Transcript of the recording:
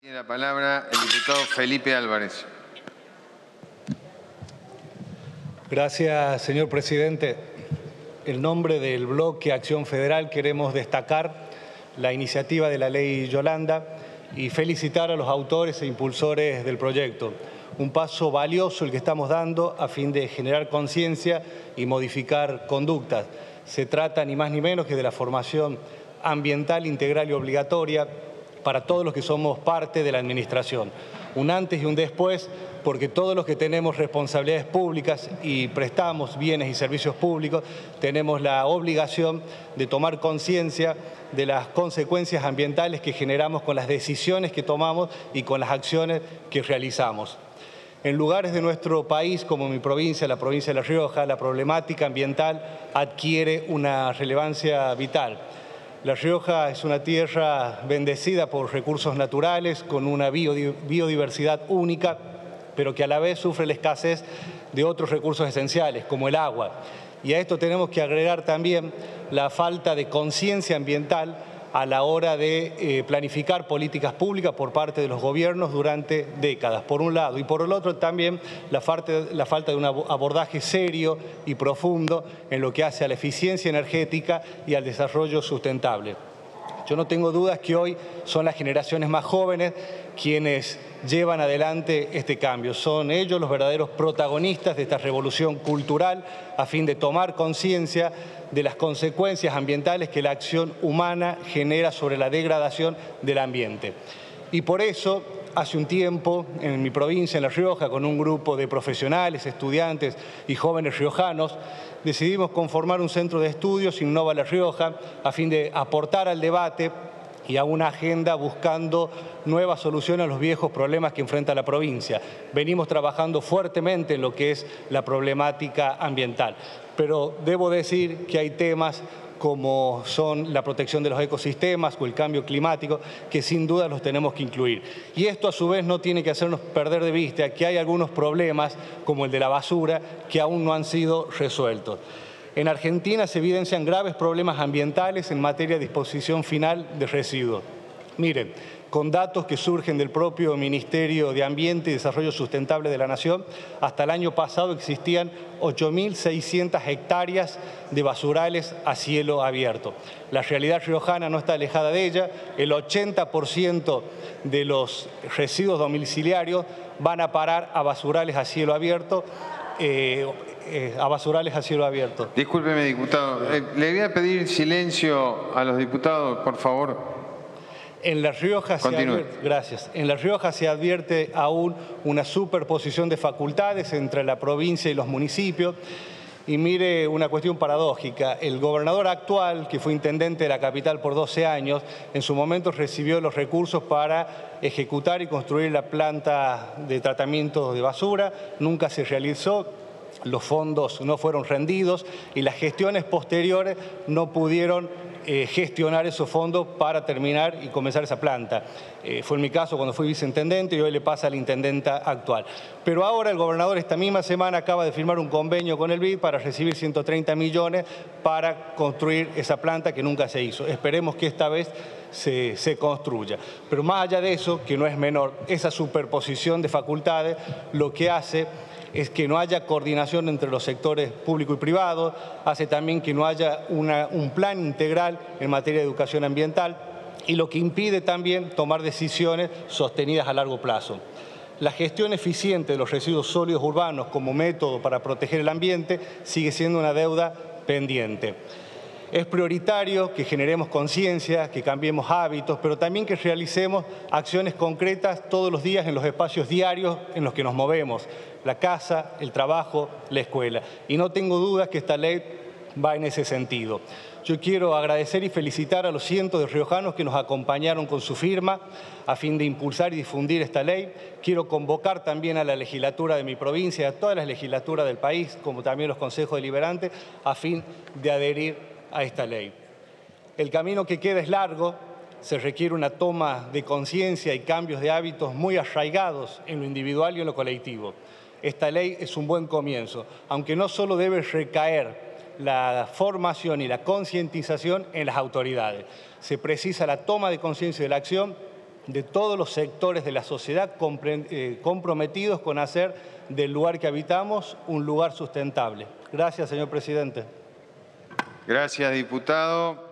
Tiene la palabra el diputado Felipe Álvarez. Gracias, señor presidente. En nombre del bloque Acción Federal queremos destacar la iniciativa de la ley Yolanda y felicitar a los autores e impulsores del proyecto. Un paso valioso el que estamos dando a fin de generar conciencia y modificar conductas. Se trata ni más ni menos que de la formación ambiental integral y obligatoria para todos los que somos parte de la administración. Un antes y un después, porque todos los que tenemos responsabilidades públicas y prestamos bienes y servicios públicos, tenemos la obligación de tomar conciencia de las consecuencias ambientales que generamos con las decisiones que tomamos y con las acciones que realizamos. En lugares de nuestro país, como mi provincia, la provincia de La Rioja, la problemática ambiental adquiere una relevancia vital. La Rioja es una tierra bendecida por recursos naturales, con una biodiversidad única, pero que a la vez sufre la escasez de otros recursos esenciales, como el agua. Y a esto tenemos que agregar también la falta de conciencia ambiental a la hora de planificar políticas públicas por parte de los gobiernos durante décadas, por un lado. Y por el otro también la falta de un abordaje serio y profundo en lo que hace a la eficiencia energética y al desarrollo sustentable. Yo no tengo dudas que hoy son las generaciones más jóvenes quienes llevan adelante este cambio. Son ellos los verdaderos protagonistas de esta revolución cultural a fin de tomar conciencia de las consecuencias ambientales que la acción humana genera sobre la degradación del ambiente. Y por eso, hace un tiempo, en mi provincia, en La Rioja, con un grupo de profesionales, estudiantes y jóvenes riojanos, decidimos conformar un centro de estudios, Innova La Rioja, a fin de aportar al debate y a una agenda buscando nuevas soluciones a los viejos problemas que enfrenta la provincia. Venimos trabajando fuertemente en lo que es la problemática ambiental, pero debo decir que hay temas como son la protección de los ecosistemas o el cambio climático, que sin duda los tenemos que incluir. Y esto a su vez no tiene que hacernos perder de vista que hay algunos problemas, como el de la basura, que aún no han sido resueltos. En Argentina se evidencian graves problemas ambientales en materia de disposición final de residuos. Miren, con datos que surgen del propio Ministerio de Ambiente y Desarrollo Sustentable de la Nación, hasta el año pasado existían 8.600 hectáreas de basurales a cielo abierto. La realidad riojana no está alejada de ella. El 80% de los residuos domiciliarios van a parar a basurales a cielo abierto. Discúlpeme, diputado. Le voy a pedir silencio a los diputados, por favor. En La Rioja se advierte aún una superposición de facultades entre la provincia y los municipios. Y mire una cuestión paradójica, el gobernador actual, que fue intendente de la capital por 12 años, en su momento recibió los recursos para ejecutar y construir la planta de tratamiento de basura, nunca se realizó. Los fondos no fueron rendidos y las gestiones posteriores no pudieron gestionar esos fondos para terminar y comenzar esa planta. Fue en mi caso cuando fui viceintendente y hoy le pasa a la intendenta actual. Pero ahora el gobernador esta misma semana acaba de firmar un convenio con el BID para recibir 130 millones para construir esa planta que nunca se hizo. Esperemos que esta vez se construya. Pero más allá de eso, que no es menor, esa superposición de facultades lo que hace es que no haya coordinación entre los sectores público y privado, hace también que no haya un plan integral en materia de educación ambiental y lo que impide también tomar decisiones sostenidas a largo plazo. La gestión eficiente de los residuos sólidos urbanos como método para proteger el ambiente sigue siendo una deuda pendiente. Es prioritario que generemos conciencia, que cambiemos hábitos, pero también que realicemos acciones concretas todos los días en los espacios diarios en los que nos movemos, la casa, el trabajo, la escuela. Y no tengo dudas que esta ley va en ese sentido. Yo quiero agradecer y felicitar a los cientos de riojanos que nos acompañaron con su firma a fin de impulsar y difundir esta ley. Quiero convocar también a la legislatura de mi provincia y a todas las legislaturas del país, como también los consejos deliberantes, a fin de adherir a esta ley. El camino que queda es largo, se requiere una toma de conciencia y cambios de hábitos muy arraigados en lo individual y en lo colectivo. Esta ley es un buen comienzo, aunque no solo debe recaer la formación y la concientización en las autoridades. Se precisa la toma de conciencia de la acción de todos los sectores de la sociedad comprometidos con hacer del lugar que habitamos un lugar sustentable. Gracias, señor presidente. Gracias, diputado.